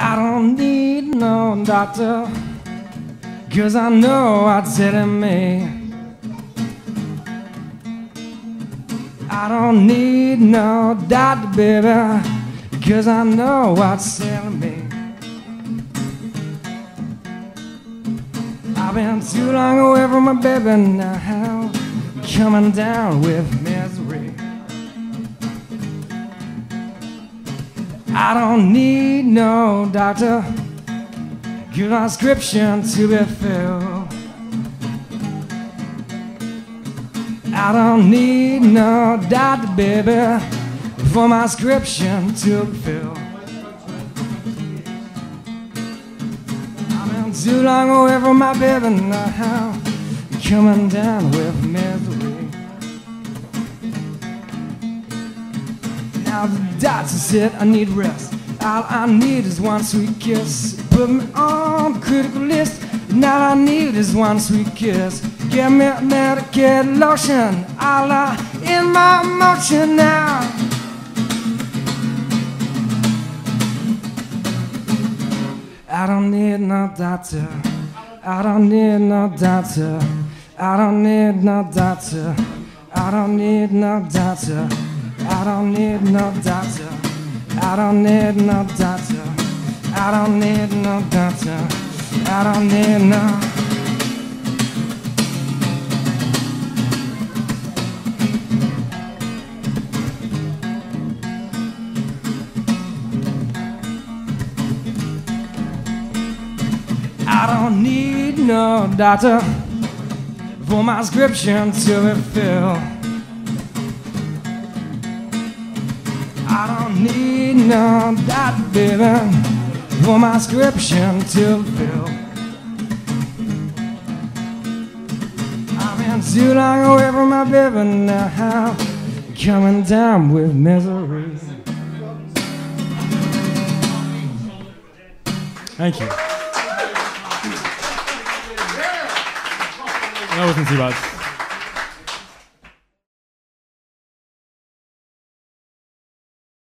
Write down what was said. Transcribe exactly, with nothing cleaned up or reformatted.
I don't need no doctor, 'cause I know what's in me. I don't need no doctor, baby, 'cause I know what's in me. I've been too long away from my baby now, coming down with misery. I don't need no doctor, give my prescription to be filled. I don't need no doctor, baby, for my prescription to be filled. I've been too long away from my baby now, coming down with misery. Now the doctor said I need rest. All I need is one sweet kiss. Put me on the critical list. And all I need is one sweet kiss. Give me a medicated lotion. All I in my motion now. I don't need no doctor. I don't need no doctor. I don't need no doctor. I don't need no doctor. I don't need no doctor. I don't need no doctor. I don't need no doctor. I don't need no. I don't need no doctor for my prescription to be filled. I don't need no doctor, baby, for my prescription to fill. I've been too long away from my baby now, coming down with misery. Thank you. That wasn't too bad.